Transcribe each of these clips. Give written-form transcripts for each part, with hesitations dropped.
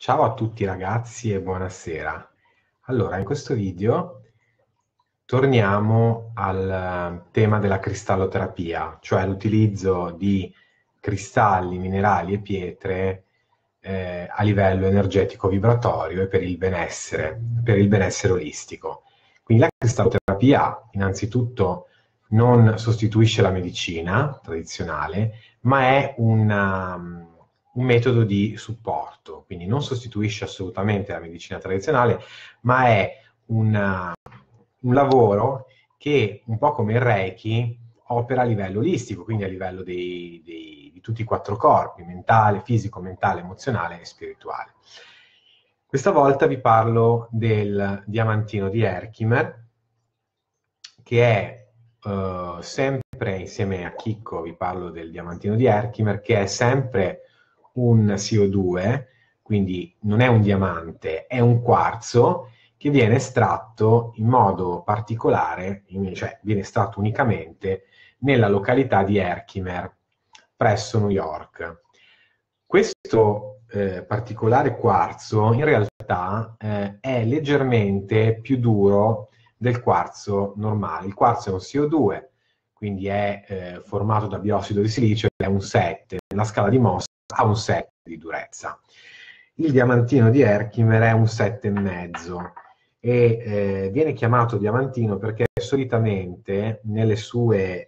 Ciao a tutti ragazzi e buonasera. Allora, in questo video torniamo al tema della cristalloterapia, cioè l'utilizzo di cristalli, minerali e pietre a livello energetico vibratorio e per il benessere olistico. Quindi la cristalloterapia innanzitutto non sostituisce la medicina tradizionale, ma è un metodo di supporto, quindi non sostituisce assolutamente la medicina tradizionale, ma è un lavoro che, un po' come il Reiki, opera a livello olistico, quindi a livello di tutti i quattro corpi, mentale, fisico, mentale, emozionale e spirituale. Questa volta vi parlo del diamantino di Herkimer, che è sempre insieme a Chicco, vi parlo del diamantino di Herkimer, che è sempre un CO2, quindi non è un diamante, è un quarzo che viene estratto in modo particolare, cioè viene estratto unicamente nella località di Herkimer, presso New York. Questo particolare quarzo in realtà è leggermente più duro del quarzo normale. Il quarzo è un CO2, quindi è formato da biossido di silicio, è un 7, nella scala di Mohs ha un 7 di durezza. Il diamantino di Herkimer è un 7,5 e viene chiamato diamantino perché solitamente nelle sue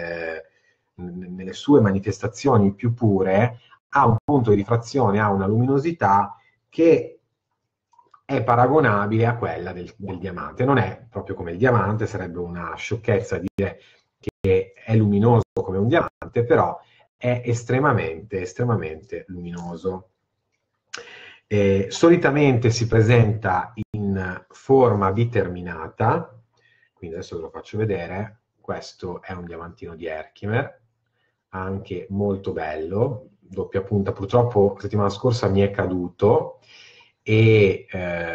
manifestazioni più pure ha un punto di rifrazione, ha una luminosità che è paragonabile a quella del diamante. Non è proprio come il diamante, sarebbe una sciocchezza dire che è luminoso come un diamante, però è estremamente luminoso. Solitamente si presenta in forma determinata, quindi adesso ve lo faccio vedere. Questo è un diamantino di Herkimer, anche molto bello, doppia punta. Purtroppo la settimana scorsa mi è caduto e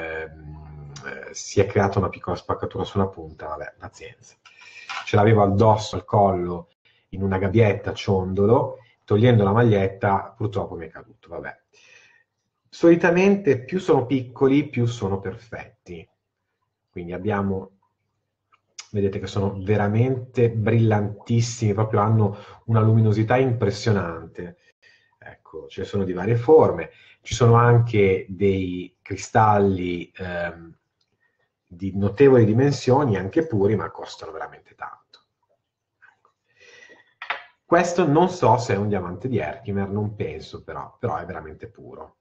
si è creata una piccola spaccatura su una punta, vabbè, pazienza. Ce l'avevo addosso al collo in una gabbietta ciondolo, togliendo la maglietta purtroppo mi è caduto, vabbè. Solitamente più sono piccoli, più sono perfetti. Quindi abbiamo, vedete che sono veramente brillantissimi, proprio hanno una luminosità impressionante. Ecco, ce ne sono di varie forme. Ci sono anche dei cristalli di notevoli dimensioni, anche puri, ma costano veramente tanto. Ecco. Questo non so se è un diamante di Herkimer, non penso però è veramente puro.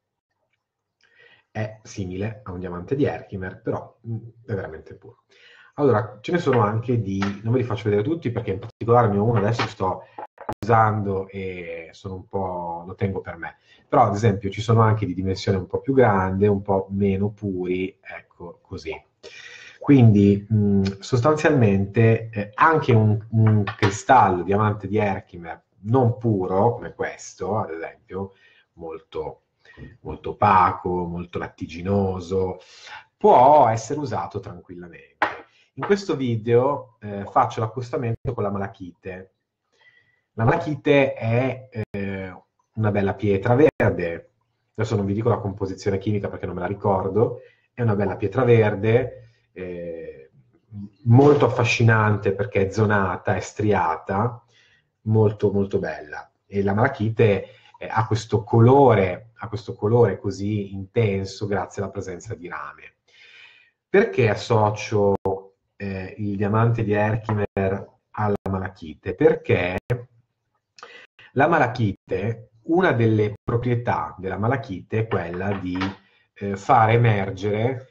È simile a un diamante di Herkimer, però è veramente puro. Allora, ce ne sono anche non ve li faccio vedere tutti perché in particolare ne ho uno adesso che sto usando e sono un po', lo tengo per me. Però ad esempio ci sono anche di dimensione un po' più grande, un po' meno puri, ecco così. Quindi sostanzialmente anche un cristallo diamante di Herkimer non puro, come questo, ad esempio, molto opaco, molto lattiginoso, può essere usato tranquillamente. In questo video faccio l'accostamento con la malachite. La malachite è una bella pietra verde, adesso non vi dico la composizione chimica perché non me la ricordo, è una bella pietra verde, molto affascinante perché è zonata, è striata, molto molto bella. E la malachite ha questo colore così intenso grazie alla presenza di rame. Perché associo il diamante di Herkimer alla malachite? Perché la malachite, una delle proprietà della malachite è quella di far emergere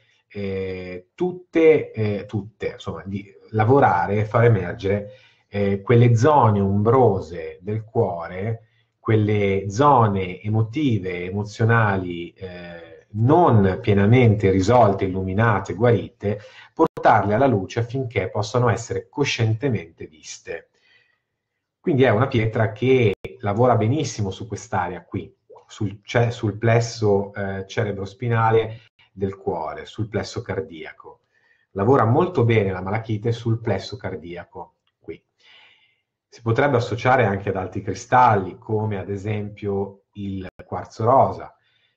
insomma, di lavorare e far emergere quelle zone ombrose del cuore, quelle zone emotive, emozionali non pienamente risolte, illuminate, guarite, portarle alla luce affinché possano essere coscientemente viste. Quindi è una pietra che lavora benissimo su quest'area qui, sul plesso cerebrospinale del cuore, sul plesso cardiaco. Lavora molto bene la malachite sul plesso cardiaco qui. Si potrebbe associare anche ad altri cristalli, come ad esempio il quarzo rosa,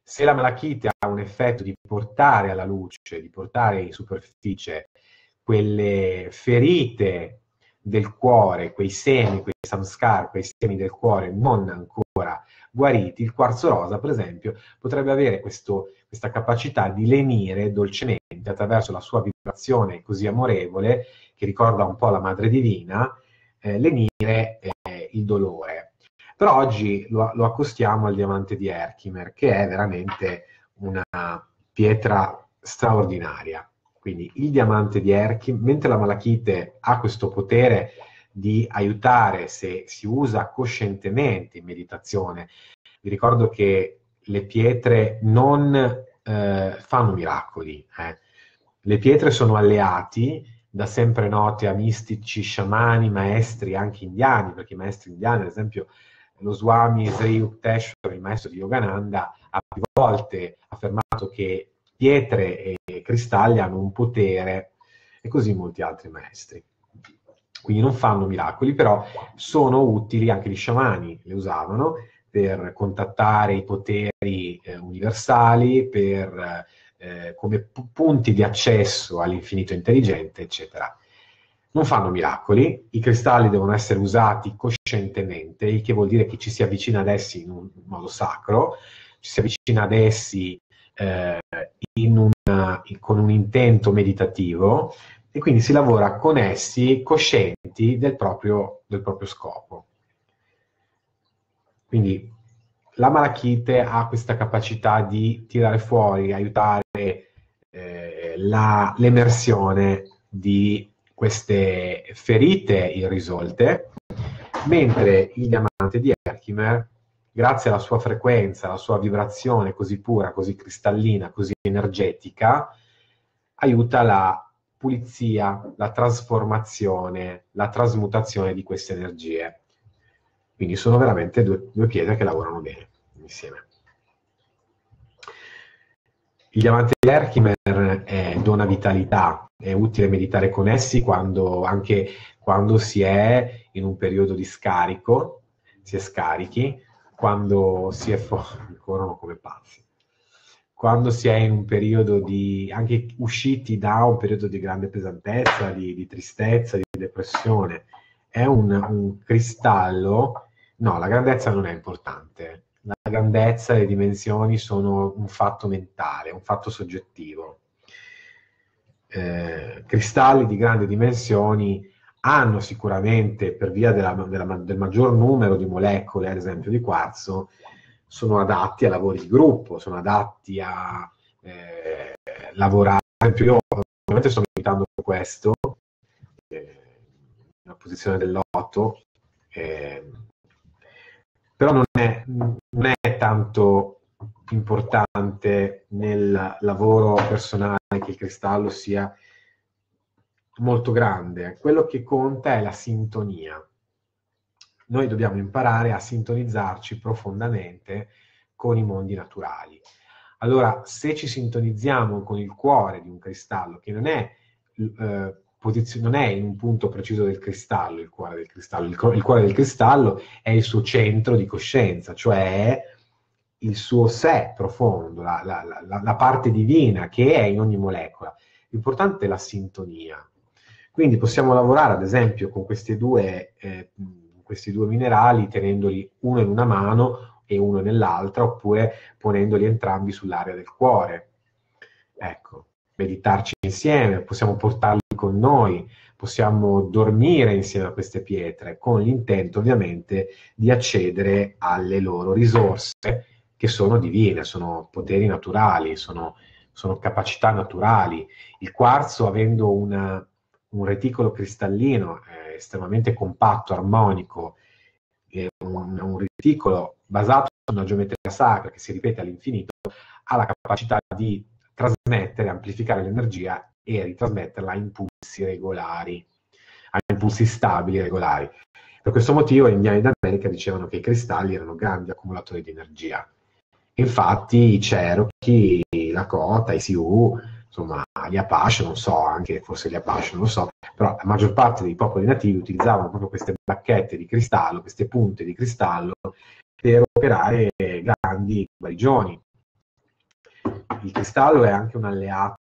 Se la malachite ha un effetto di portare alla luce, di portare in superficie quelle ferite del cuore, quei semi, quei samskar, quei semi del cuore non ancora guariti, il quarzo rosa, per esempio, potrebbe avere questa capacità di lenire dolcemente attraverso la sua vibrazione così amorevole, che ricorda un po' la Madre Divina, lenire il dolore. Però oggi lo accostiamo al diamante di Herkimer, che è veramente una pietra straordinaria. Quindi il diamante di Herkimer, mentre la malachite ha questo potere di aiutare se si usa coscientemente in meditazione. Vi ricordo che le pietre non fanno miracoli. Le pietre sono alleati, da sempre note a mistici, sciamani, maestri anche indiani, perché i maestri indiani, ad esempio, lo Swami Sri Yukteswar, il maestro di Yogananda, ha più volte affermato che pietre e cristalli hanno un potere, e così molti altri maestri. Quindi non fanno miracoli, però sono utili, anche gli sciamani le usavano per contattare i poteri universali, come punti di accesso all'infinito intelligente, eccetera. Non fanno miracoli, i cristalli devono essere usati coscientemente, il che vuol dire che ci si avvicina ad essi in un modo sacro, ci si avvicina ad essi con un intento meditativo, e quindi si lavora con essi coscienti del proprio scopo. Quindi la malachite ha questa capacità di tirare fuori, aiutare l'emersione di queste ferite irrisolte, mentre il diamante di Herkimer, grazie alla sua frequenza, alla sua vibrazione così pura, così cristallina, così energetica, aiuta la pulizia, la trasformazione, la trasmutazione di queste energie. Quindi sono veramente due pietre che lavorano bene insieme. Il diamante di Herkimer dona vitalità, è utile meditare con essi anche quando si è in un periodo di scarico, si è scarichi, quando si è corrono come pazzi, quando si è in un periodo anche usciti da un periodo di grande pesantezza, di tristezza, di depressione. È un cristallo. No, la grandezza non è importante. La grandezza e le dimensioni sono un fatto mentale, un fatto soggettivo. Cristalli di grandi dimensioni hanno sicuramente, per via del maggior numero di molecole, ad esempio di quarzo, sono adatti a lavori di gruppo, sono adatti a lavorare. Per esempio, io ovviamente sto meditando questo, nella posizione dell'8, però non è tanto importante nel lavoro personale che il cristallo sia molto grande. Quello che conta è la sintonia. Noi dobbiamo imparare a sintonizzarci profondamente con i mondi naturali. Allora, se ci sintonizziamo con il cuore di un cristallo, che non è in un punto preciso del cristallo, il cuore del cristallo. Il cuore del cristallo è il suo centro di coscienza, cioè il suo sé profondo, la parte divina che è in ogni molecola. L'importante è la sintonia. Quindi possiamo lavorare, ad esempio, con questi due minerali, tenendoli uno in una mano e uno nell'altra, oppure ponendoli entrambi sull'area del cuore. Ecco, meditarci insieme, possiamo portarli con noi, possiamo dormire insieme a queste pietre, con l'intento ovviamente di accedere alle loro risorse, che sono divine, sono poteri naturali, sono capacità naturali. Il quarzo, avendo un reticolo cristallino estremamente compatto, armonico, un reticolo basato su una geometria sacra che si ripete all'infinito, ha la capacità di trasmettere, amplificare l'energia e ritrasmetterla a impulsi regolari, a impulsi stabili e regolari. Per questo motivo gli indiani d'America dicevano che i cristalli erano grandi accumulatori di energia. Infatti i Cherokee, i Lakota, i Sioux, insomma gli Apache, non so, anche forse gli Apache, non lo so, però la maggior parte dei popoli nativi utilizzavano proprio queste bacchette di cristallo, queste punte di cristallo, per operare grandi guarigioni. il cristallo è anche un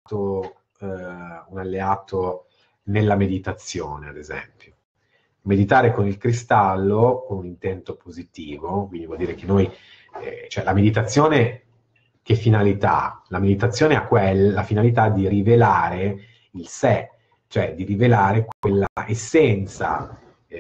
alleato nella meditazione, ad esempio. Meditare con il cristallo con un intento positivo, quindi vuol dire che noi, cioè la meditazione, che finalità ha? La meditazione ha la finalità di rivelare il sé, cioè di rivelare quella essenza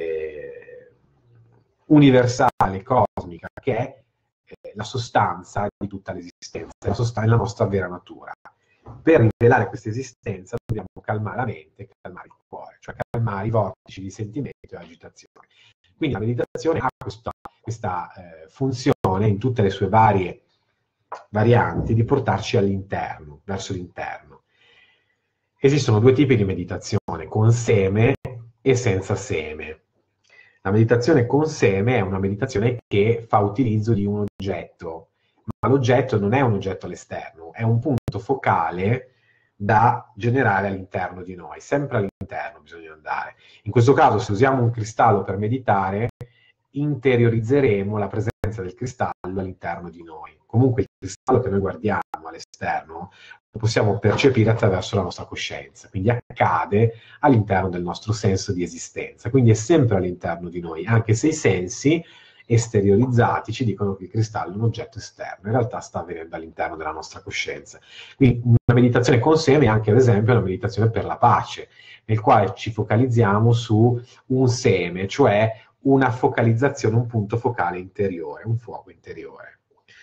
universale, cosmica, che è la sostanza di tutta l'esistenza, la sostanza della nostra vera natura. Per rivelare questa esistenza dobbiamo calmare la mente, calmare il cuore, cioè calmare i vortici di sentimento e agitazione. Quindi la meditazione ha questa funzione in tutte le sue varie varianti di portarci all'interno, verso l'interno. Esistono due tipi di meditazione, con seme e senza seme. La meditazione con seme è una meditazione che fa utilizzo di un oggetto, ma l'oggetto non è un oggetto all'esterno, è un punto focale da generare all'interno di noi, sempre all'interno bisogna andare. In questo caso, se usiamo un cristallo per meditare, interiorizzeremo la presenza del cristallo all'interno di noi. Comunque il cristallo che noi guardiamo all'esterno lo possiamo percepire attraverso la nostra coscienza, quindi accade all'interno del nostro senso di esistenza, quindi è sempre all'interno di noi, anche se i sensi esteriorizzati ci dicono che il cristallo è un oggetto esterno, in realtà sta avvenendo all'interno della nostra coscienza. Quindi una meditazione con seme è anche, ad esempio, una meditazione per la pace, nel quale ci focalizziamo su un seme, cioè una focalizzazione, un punto focale interiore, un fuoco interiore.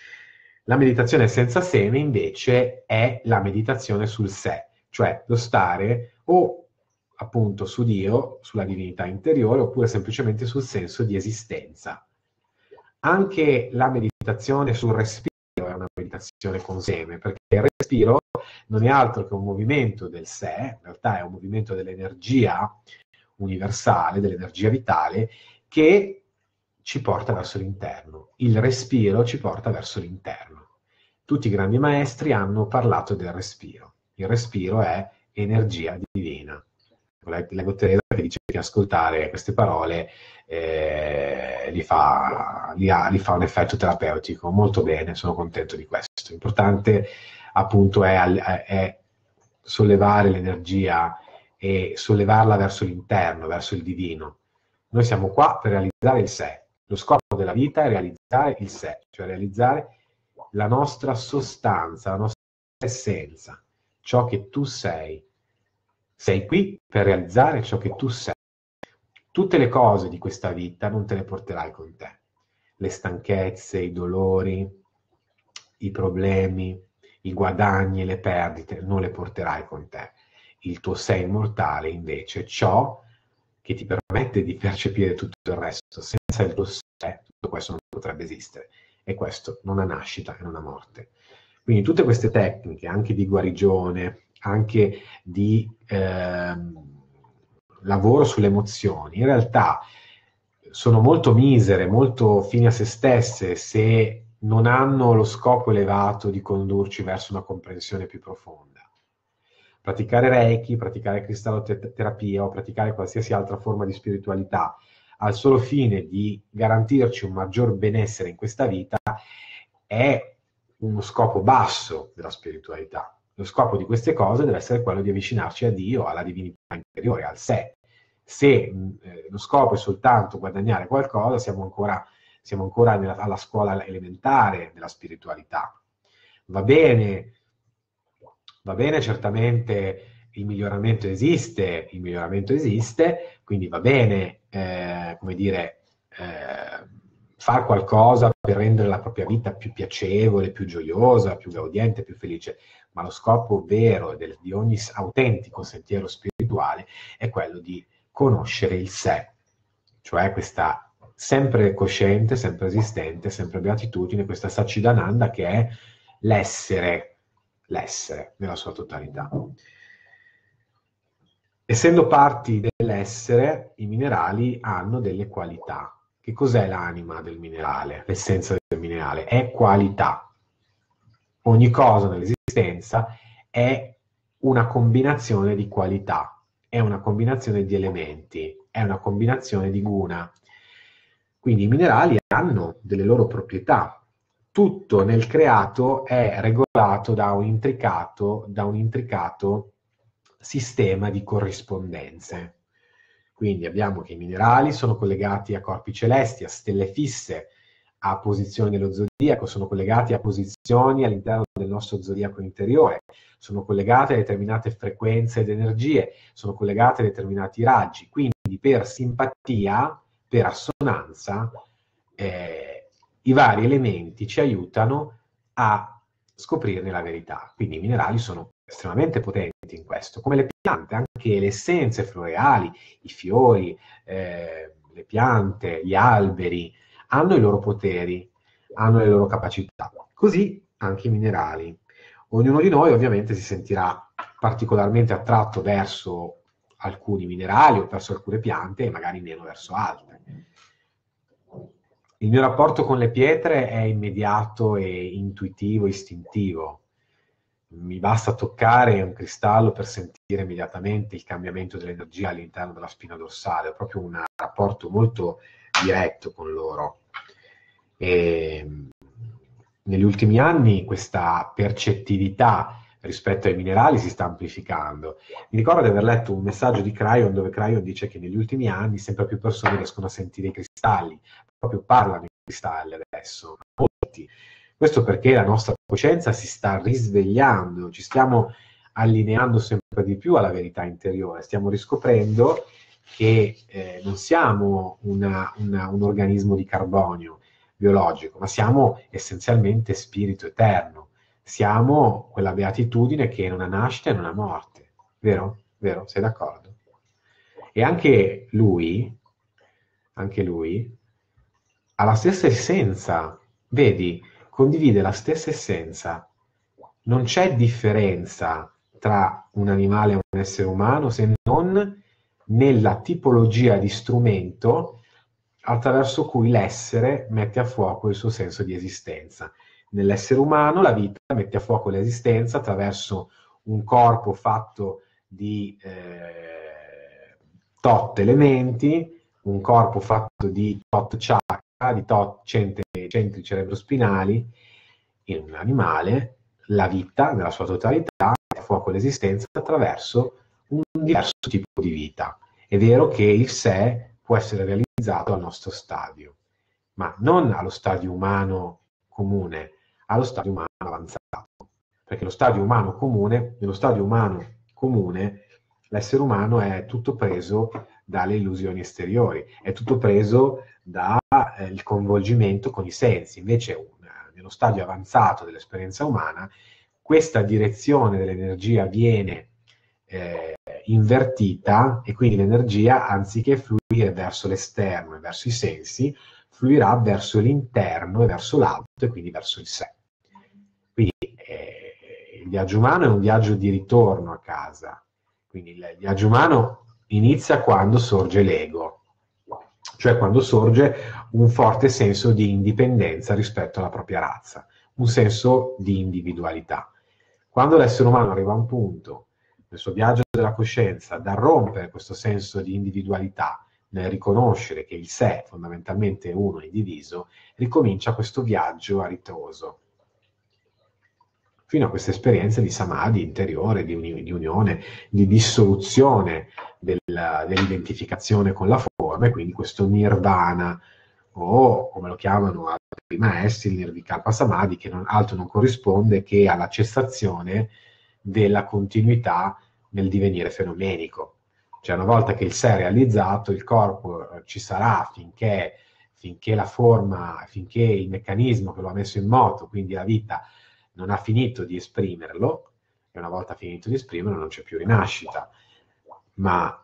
La meditazione senza seme, invece, è la meditazione sul sé, cioè lo stare o appunto su Dio, sulla divinità interiore, oppure semplicemente sul senso di esistenza. Anche la meditazione sul respiro è una meditazione con seme, perché il respiro non è altro che un movimento del sé, in realtà è un movimento dell'energia universale, dell'energia vitale, che ci porta verso l'interno. Il respiro ci porta verso l'interno. Tutti i grandi maestri hanno parlato del respiro. Il respiro è energia divina. Leggo Teresa che dice che ascoltare queste parole gli fa un effetto terapeutico. Molto bene, sono contento di questo. L'importante appunto è sollevare l'energia e sollevarla verso l'interno, verso il divino. Noi siamo qua per realizzare il sé. Lo scopo della vita è realizzare il sé, cioè realizzare la nostra sostanza, la nostra essenza, ciò che tu sei. Sei qui per realizzare ciò che tu sei. Tutte le cose di questa vita non te le porterai con te. Le stanchezze, i dolori, i problemi, i guadagni, le perdite, non le porterai con te. Il tuo sé immortale, invece, ciò che ti permette di percepire tutto il resto. Senza il tuo sé, tutto questo non potrebbe esistere. E questo non ha nascita e non ha morte. Quindi tutte queste tecniche, anche di guarigione, anche di lavoro sulle emozioni, in realtà sono molto misere, molto fini a se stesse, se non hanno lo scopo elevato di condurci verso una comprensione più profonda. Praticare Reiki, praticare cristalloterapia o praticare qualsiasi altra forma di spiritualità al solo fine di garantirci un maggior benessere in questa vita è uno scopo basso della spiritualità. Lo scopo di queste cose deve essere quello di avvicinarci a Dio, alla divinità interiore, al sé. Se lo scopo è soltanto guadagnare qualcosa, siamo ancora alla scuola elementare della spiritualità. Va bene certamente il miglioramento esiste, quindi va bene, far qualcosa per rendere la propria vita più piacevole, più gioiosa, più gaudiente, più felice, ma lo scopo vero di ogni autentico sentiero spirituale è quello di conoscere il sé, cioè questa sempre cosciente, sempre esistente, sempre beatitudine, questa Satchidananda che è l'essere nella sua totalità. Essendo parti dell'essere, i minerali hanno delle qualità. Che cos'è l'anima del minerale? L'essenza del minerale è qualità. Ogni cosa nell'esistenza è una combinazione di qualità, è una combinazione di elementi, è una combinazione di guna. Quindi i minerali hanno delle loro proprietà. tutto nel creato è regolato da un intricato sistema di corrispondenze. Quindi abbiamo che i minerali sono collegati a corpi celesti, a stelle fisse, a posizioni dello zodiaco, sono collegati a posizioni all'interno del nostro zodiaco interiore, sono collegati a determinate frequenze ed energie, sono collegati a determinati raggi. Quindi per simpatia, per assonanza, i vari elementi ci aiutano a scoprirne la verità. Quindi i minerali sono estremamente potenti in questo, come le piante, anche le essenze floreali, i fiori, le piante, gli alberi, hanno i loro poteri, hanno le loro capacità. Così anche i minerali. Ognuno di noi ovviamente si sentirà particolarmente attratto verso alcuni minerali o verso alcune piante e magari meno verso altre. Il mio rapporto con le pietre è immediato e intuitivo, istintivo. Mi basta toccare un cristallo per sentire immediatamente il cambiamento dell'energia all'interno della spina dorsale. Ho proprio un rapporto molto diretto con loro. E negli ultimi anni questa percettività rispetto ai minerali si sta amplificando. Mi ricordo di aver letto un messaggio di Cryon dove Cryon dice che negli ultimi anni sempre più persone riescono a sentire i cristalli, proprio parlano i cristalli adesso, molti. Questo perché la nostra coscienza si sta risvegliando, ci stiamo allineando sempre di più alla verità interiore, stiamo riscoprendo che non siamo un organismo di carbonio biologico, ma siamo essenzialmente spirito eterno. Siamo quella beatitudine che non ha nascita e non ha morte. Vero? Vero? Sei d'accordo? E anche lui ha la stessa essenza. Vedi, condivide la stessa essenza. Non c'è differenza tra un animale e un essere umano se non nella tipologia di strumento attraverso cui l'essere mette a fuoco il suo senso di esistenza. Nell'essere umano la vita mette a fuoco l'esistenza attraverso un corpo fatto di tot elementi, un corpo fatto di tot chakra, di tot centri cerebrospinali. In un animale la vita nella sua totalità mette a fuoco l'esistenza attraverso un diverso tipo di vita. È vero che il sé può essere realizzato al nostro stadio, ma non allo stadio umano comune, allo stadio umano avanzato. Perché nello stadio umano comune, l'essere umano è tutto preso dalle illusioni esteriori, è tutto preso dal coinvolgimento con i sensi. Invece nello stadio avanzato dell'esperienza umana, questa direzione dell'energia viene invertita e quindi l'energia, anziché fluire verso l'esterno e verso i sensi, fluirà verso l'interno e verso l'alto e quindi verso il sé. Quindi il viaggio umano è un viaggio di ritorno a casa. Quindi il viaggio umano inizia quando sorge l'ego, cioè quando sorge un forte senso di indipendenza rispetto alla propria razza, un senso di individualità. Quando l'essere umano arriva a un punto nel suo viaggio della coscienza da rompere questo senso di individualità, nel riconoscere che il sé fondamentalmente è uno e indiviso, ricomincia questo viaggio a ritroso, fino a questa esperienza di samadhi interiore, di unione, di dissoluzione dell'identificazione con la forma, e quindi questo nirvana, o come lo chiamano altri maestri, il nirvikalpa samadhi, che altro non corrisponde che alla cessazione della continuità nel divenire fenomenico. Cioè una volta che il sé è realizzato, il corpo ci sarà finché la forma, finché il meccanismo che lo ha messo in moto, quindi la vita, non ha finito di esprimerlo, e una volta finito di esprimerlo non c'è più rinascita. Ma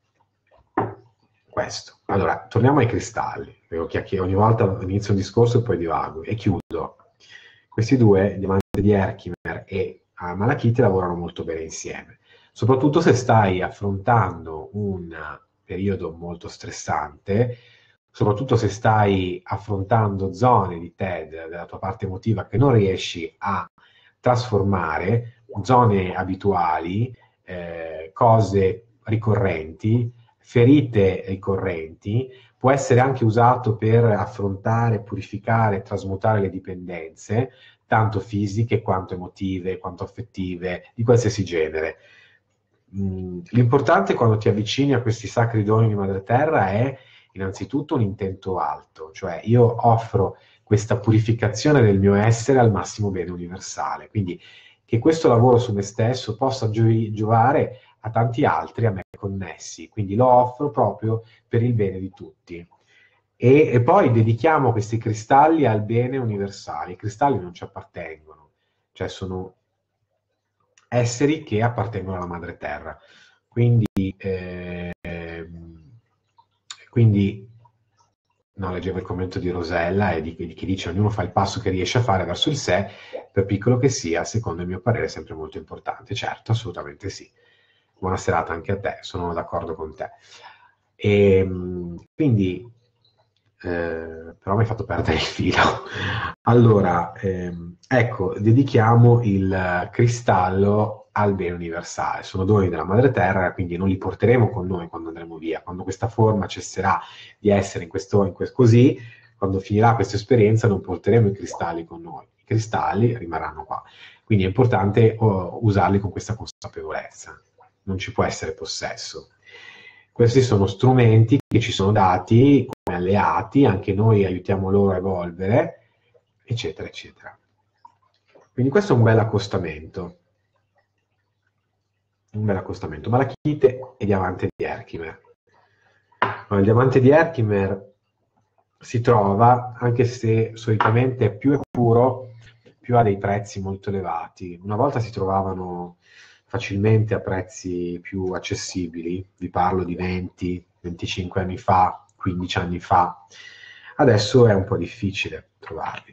questo. Allora, torniamo ai cristalli. Ogni volta inizio un discorso e poi divago e chiudo. Questi due, il diamante di Herkimer e Malachite, lavorano molto bene insieme, soprattutto se stai affrontando un periodo molto stressante, soprattutto se stai affrontando zone di te, della tua parte emotiva, che non riesci a trasformare, zone abituali, cose ricorrenti, ferite ricorrenti, può essere anche usato per affrontare, purificare, trasmutare le dipendenze, tanto fisiche quanto emotive, quanto affettive, di qualsiasi genere. L'importante quando ti avvicini a questi sacri doni di Madre Terra è innanzitutto un intento alto, cioè io offro questa purificazione del mio essere al massimo bene universale, quindi che questo lavoro su me stesso possa giovare a tanti altri a me connessi, quindi lo offro proprio per il bene di tutti. E poi dedichiamo questi cristalli al bene universale. I cristalli non ci appartengono, cioè sono esseri che appartengono alla Madre Terra. Quindi no, leggevo il commento di Rosella e di chi dice ognuno fa il passo che riesce a fare verso il sé, per piccolo che sia, secondo il mio parere è sempre molto importante. Certo, assolutamente sì. Buona serata anche a te, sono d'accordo con te. Quindi, però mi hai fatto perdere il filo. Allora, ecco, dedichiamo il cristallo al bene universale. Sono doni della Madre Terra, quindi non li porteremo con noi quando andremo via. Quando questa forma cesserà di essere così, quando finirà questa esperienza non porteremo i cristalli con noi. I cristalli rimarranno qua. Quindi è importante usarli con questa consapevolezza. Non ci può essere possesso. Questi sono strumenti che ci sono dati come alleati, anche noi aiutiamo loro a evolvere, eccetera, eccetera. Quindi questo è un bel accostamento. Un bel accostamento. Malachite e diamante di Herkimer. Il diamante di Herkimer si trova, anche se solitamente più è puro, più ha dei prezzi molto elevati. Una volta si trovavano facilmente a prezzi più accessibili, vi parlo di 20, 25 anni fa, 15 anni fa. Adesso è un po' difficile trovarli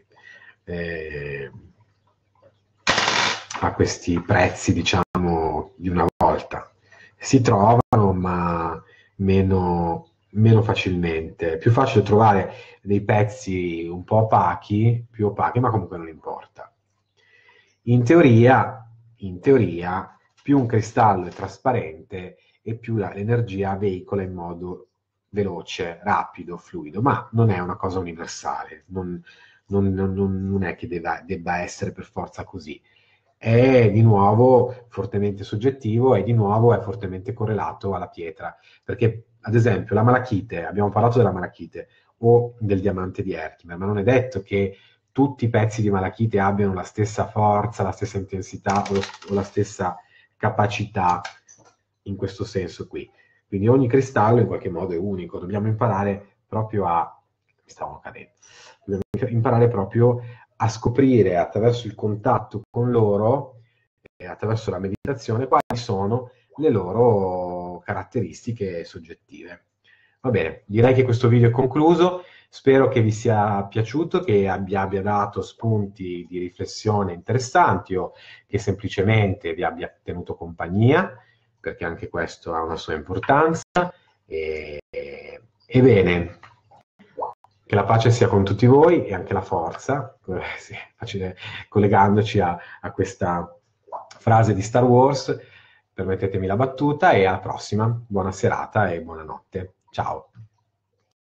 a questi prezzi, diciamo, di una volta. Si trovano, ma meno facilmente. È più facile trovare dei pezzi un po' opachi, più opachi, ma comunque non importa. In teoria, più un cristallo è trasparente e più l'energia veicola in modo veloce, rapido, fluido, ma non è una cosa universale, non è che debba essere per forza così. È di nuovo fortemente soggettivo e di nuovo è fortemente correlato alla pietra, perché ad esempio la malachite, abbiamo parlato della malachite o del diamante di Herkimer, ma non è detto che tutti i pezzi di malachite abbiano la stessa forza, la stessa intensità o la stessa capacità in questo senso qui. Quindi ogni cristallo in qualche modo è unico, dobbiamo imparare proprio dobbiamo imparare proprio a scoprire attraverso il contatto con loro e attraverso la meditazione quali sono le loro caratteristiche soggettive. Va bene, direi che questo video è concluso. Spero che vi sia piaciuto, che abbia dato spunti di riflessione interessanti o che semplicemente vi abbia tenuto compagnia, perché anche questo ha una sua importanza. Bene, che la pace sia con tutti voi e anche la forza, sì, facile collegandoci a questa frase di Star Wars. Permettetemi la battuta e alla prossima. Buona serata e buonanotte. Ciao.